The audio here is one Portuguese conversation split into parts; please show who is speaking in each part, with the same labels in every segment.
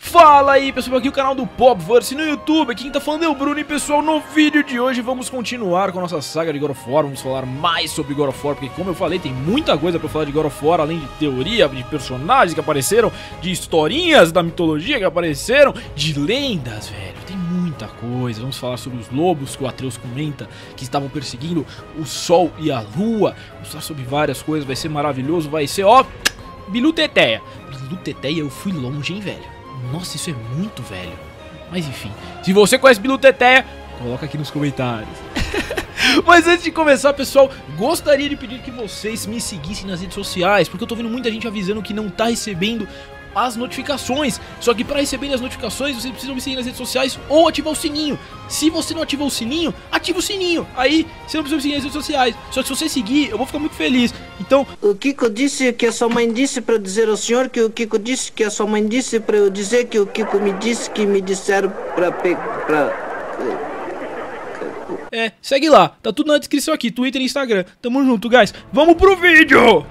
Speaker 1: Fala aí pessoal, aqui é o canal do Popverse no YouTube, aqui quem tá falando é o Bruno. E pessoal, no vídeo de hoje vamos continuar com a nossa saga de God of War. Vamos falar mais sobre God of War, porque como eu falei, tem muita coisa pra falar de God of War, além de teoria, de personagens que apareceram, de historinhas da mitologia que apareceram, de lendas, velho, tem muita coisa. Vamos falar sobre os lobos que o Atreus comenta, que estavam perseguindo o sol e a lua. Vamos falar sobre várias coisas, vai ser maravilhoso, vai ser, ó, Bilu Teteia. Bilu Teteia, eu fui longe, hein, velho. Nossa, isso é muito velho. Mas enfim, se você conhece Bilu Teteia, coloca aqui nos comentários. Mas antes de começar, pessoal, gostaria de pedir que vocês me seguissem nas redes sociais, porque eu tô vendo muita gente avisando que não tá recebendo as notificações. Só que para receber as notificações, vocês precisam me seguir nas redes sociais ou ativar o sininho. Se você não ativou o sininho, ativa o sininho. Aí você não precisa me seguir nas redes sociais. Só que se você seguir, eu vou ficar muito feliz. Então,
Speaker 2: o Kiko disse que a sua mãe disse para eu dizer ao senhor que o Kiko disse que a sua mãe disse para eu dizer que o Kiko me disse que me disseram
Speaker 1: segue lá, tá tudo na descrição aqui, Twitter e Instagram. Tamo junto, guys. Vamos pro vídeo!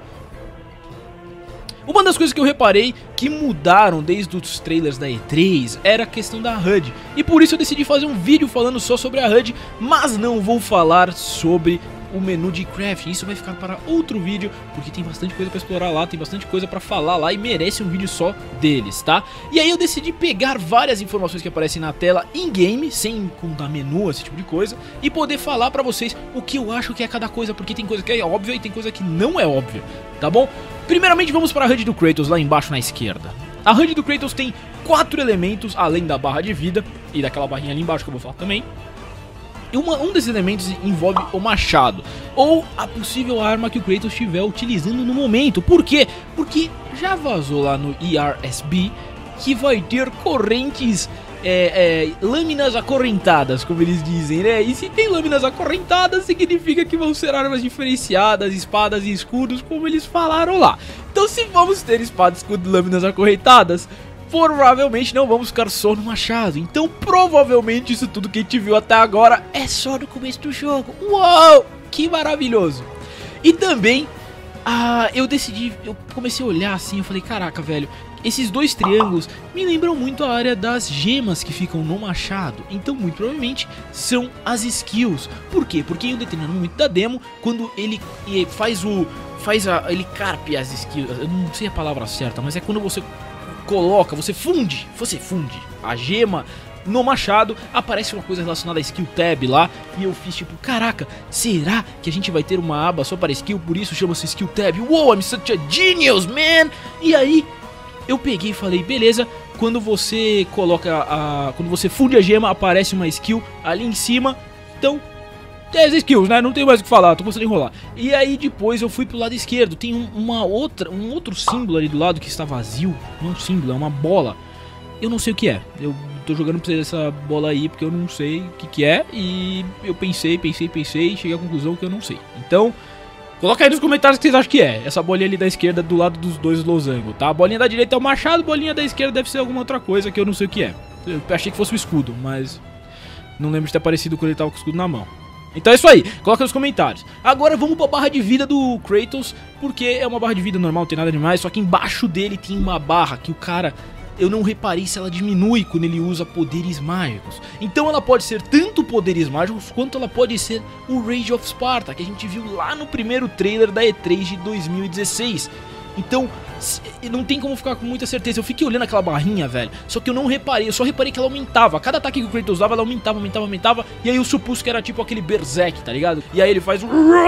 Speaker 1: Uma das coisas que eu reparei que mudaram desde os trailers da E3 era a questão da HUD. E por isso eu decidi fazer um vídeo falando só sobre a HUD, mas não vou falar sobre o menu de crafting. Isso vai ficar para outro vídeo, porque tem bastante coisa pra explorar lá, tem bastante coisa pra falar lá e merece um vídeo só deles, tá? E aí eu decidi pegar várias informações que aparecem na tela in-game, sem contar menu, esse tipo de coisa, e poder falar pra vocês o que eu acho que é cada coisa, porque tem coisa que é óbvia e tem coisa que não é óbvia, tá bom? Primeiramente vamos para a HUD do Kratos, lá embaixo na esquerda. A HUD do Kratos tem 4 elementos, além da barra de vida e daquela barrinha ali embaixo que eu vou falar também. E um desses elementos envolve o machado, ou a possível arma que o Kratos estiver utilizando no momento. Por quê? Porque já vazou lá no ERSB que vai ter correntes, lâminas acorrentadas, como eles dizem, né? E se tem lâminas acorrentadas, significa que vão ser armas diferenciadas, espadas e escudos, como eles falaram lá. Então se vamos ter espada, escudo e lâminas acorrentadas, provavelmente não vamos ficar só no machado. Então provavelmente isso tudo que a gente viu até agora é só no começo do jogo. Uau, que maravilhoso. E também eu comecei a olhar assim, eu falei, caraca, velho, esses dois triângulos me lembram muito a área das gemas que ficam no machado. Então muito provavelmente são as skills. Por quê? Porque em um determinado momento da demo, quando ele ele carpe as skills, eu não sei a palavra certa, mas é quando você coloca, você funde a gema no machado, aparece uma coisa relacionada a skill tab lá, e eu fiz tipo, caraca, será que a gente vai ter uma aba só para skill, por isso chama-se skill tab? Wow, I'm such a genius, man! E aí eu peguei e falei, beleza, quando você coloca quando você funde a gema, aparece uma skill ali em cima. Então, 10 skills, né? Não tem mais o que falar, tô começando a enrolar. E aí depois eu fui pro lado esquerdo, tem um outro símbolo ali do lado que está vazio. Não é um símbolo, é uma bola. Eu não sei o que é. Eu tô jogando pra vocês essa bola aí porque eu não sei o que é. E eu pensei e cheguei à conclusão que eu não sei. Então, coloca aí nos comentários o que vocês acham que é essa bolinha ali da esquerda do lado dos dois losangos, tá? A bolinha da direita é o machado, a bolinha da esquerda deve ser alguma outra coisa que eu não sei o que é. Eu achei que fosse o escudo, mas não lembro de ter aparecido quando ele tava com o escudo na mão. Então é isso aí, coloca nos comentários. Agora vamos pra barra de vida do Kratos, porque é uma barra de vida normal, não tem nada demais. Só que embaixo dele tem uma barra que o cara, eu não reparei se ela diminui quando ele usa poderes mágicos. Então ela pode ser tanto poderes mágicos quanto ela pode ser o Rage of Sparta, que a gente viu lá no primeiro trailer da E3 de 2016. Então não tem como ficar com muita certeza. Eu fiquei olhando aquela barrinha, velho, só que eu não reparei, eu só reparei que ela aumentava. Cada ataque que o Kratos dava, ela aumentava. E aí eu supus que era tipo aquele Berserk, tá ligado? E aí ele faz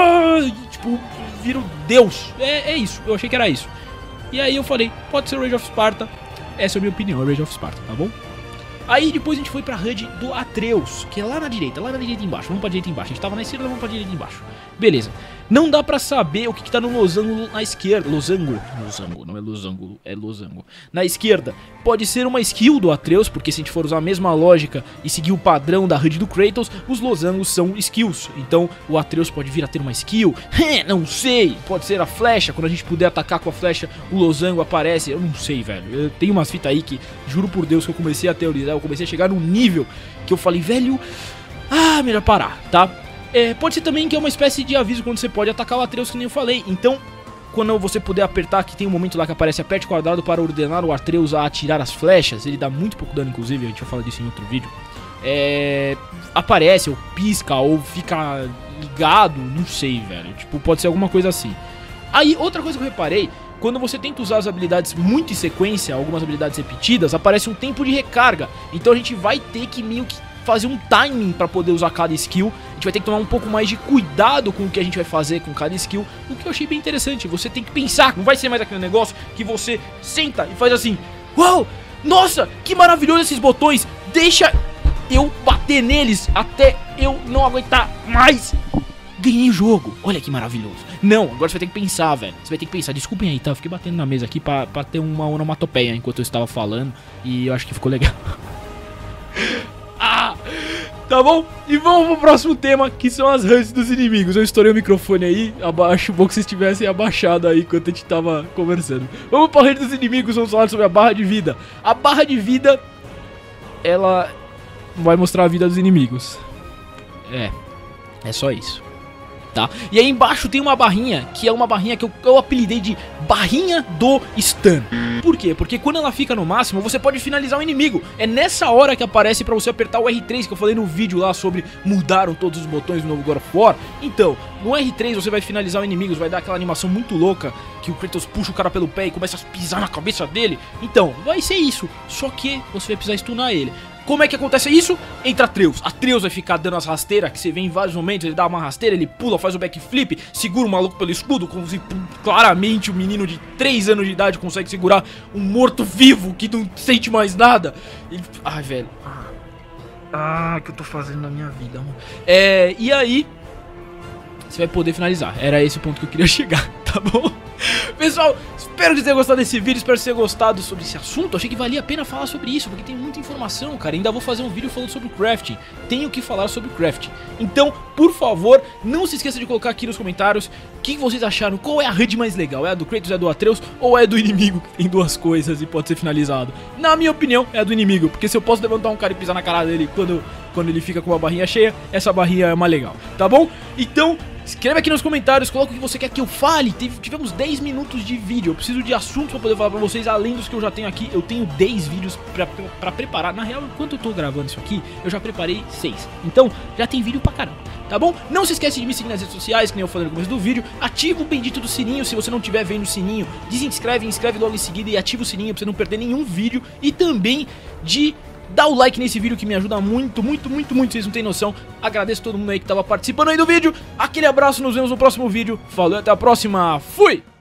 Speaker 1: tipo, vira um deus. É isso, eu achei que era isso. E aí eu falei, pode ser o Rage of Sparta. Essa é a minha opinião, é o Rage of Sparta, tá bom? Aí depois a gente foi pra HUD do Atreus, que é lá na direita embaixo. Vamos pra direita embaixo, a gente tava na esquerda, vamos pra direita embaixo. Beleza. Não dá pra saber o que tá no losango na esquerda. Losango, não é losango, é losango. Na esquerda, pode ser uma skill do Atreus, porque se a gente for usar a mesma lógica e seguir o padrão da HUD do Kratos, os losangos são skills. Então o Atreus pode vir a ter uma skill. Não sei, pode ser a flecha, quando a gente puder atacar com a flecha, o losango aparece. Eu não sei, velho. Eu tenho umas fitas aí que, juro por Deus, que eu comecei a teorizar, eu comecei a chegar num nível que eu falei, velho, melhor parar, tá? Pode ser também que é uma espécie de aviso quando você pode atacar o Atreus, que nem eu falei. Então, quando você puder apertar, que tem um momento lá que aparece aperte quadrado para ordenar o Atreus a atirar as flechas. Ele dá muito pouco dano, inclusive, a gente vai falar disso em outro vídeo. Aparece, ou pisca, ou fica ligado, não sei, velho. Tipo, pode ser alguma coisa assim. Aí, outra coisa que eu reparei, quando você tenta usar as habilidades muito em sequência, algumas habilidades repetidas, aparece um tempo de recarga. Então a gente vai ter que meio que fazer um timing pra poder usar cada skill. A gente vai ter que tomar um pouco mais de cuidado com o que a gente vai fazer com cada skill, o que eu achei bem interessante. Você tem que pensar, não vai ser mais aquele negócio que você senta e faz assim: uau, nossa, que maravilhoso esses botões, deixa eu bater neles até eu não aguentar mais. Ganhei o jogo, olha que maravilhoso. Não, agora você vai ter que pensar, velho. Você vai ter que pensar, desculpem aí, tá? Eu fiquei batendo na mesa aqui pra ter uma onomatopeia enquanto eu estava falando. E eu acho que ficou legal. Tá bom? E vamos pro próximo tema, que são as HUDs dos inimigos. Eu estourei o microfone aí, acho bom que vocês tivessem abaixado aí enquanto a gente tava conversando. Vamos pra HUD dos inimigos, vamos falar sobre a barra de vida. A barra de vida, ela vai mostrar a vida dos inimigos. É só isso. Tá? E aí embaixo tem uma barrinha, que é uma barrinha que eu apelidei de barrinha do stun. Por quê? Porque quando ela fica no máximo, você pode finalizar o inimigo. É nessa hora que aparece pra você apertar o R3, que eu falei no vídeo lá sobre mudaram todos os botões do novo God of War. Então, no R3 você vai finalizar o inimigo, vai dar aquela animação muito louca, que o Kratos puxa o cara pelo pé e começa a pisar na cabeça dele. Então, vai ser isso, só que você vai precisar stunar ele. Como é que acontece isso? Entra Atreus. Atreus vai ficar dando as rasteiras, que você vê em vários momentos, ele dá uma rasteira, ele pula, faz o backflip, segura o maluco pelo escudo, como se claramente um menino de 3 anos de idade consegue segurar um morto-vivo que não sente mais nada. Ele... Ai, velho. O que eu tô fazendo na minha vida, mano. E aí, você vai poder finalizar. Era esse o ponto que eu queria chegar, tá bom? Pessoal, espero que tenham gostado desse vídeo, espero que tenham gostado sobre esse assunto. Achei que valia a pena falar sobre isso, porque tem muita informação, cara. Ainda vou fazer um vídeo falando sobre crafting. Tenho que falar sobre crafting. Então, por favor, não se esqueça de colocar aqui nos comentários o que vocês acharam. Qual é a HUD mais legal? É a do Kratos, é a do Atreus ou é a do inimigo, que tem duas coisas e pode ser finalizado? Na minha opinião, é a do inimigo, porque se eu posso levantar um cara e pisar na cara dele quando ele fica com a barrinha cheia, essa barrinha é mais legal, tá bom? Então, escreve aqui nos comentários, coloca o que você quer que eu fale. Tivemos 10 minutos de vídeo. Eu preciso de assuntos pra poder falar pra vocês, além dos que eu já tenho aqui. Eu tenho 10 vídeos pra preparar. Na real, enquanto eu tô gravando isso aqui, eu já preparei 6. Então, já tem vídeo pra caramba, tá bom? Não se esquece de me seguir nas redes sociais, que nem eu falei no começo do vídeo. Ativa o bendito do sininho, se você não estiver vendo o sininho. Desinscreve, inscreve logo em seguida e ativa o sininho pra você não perder nenhum vídeo. E também de... dá o like nesse vídeo que me ajuda muito, muito, muito, muito, vocês não tem noção. Agradeço a todo mundo aí que tava participando aí do vídeo. Aquele abraço, nos vemos no próximo vídeo. Falou, até a próxima. Fui!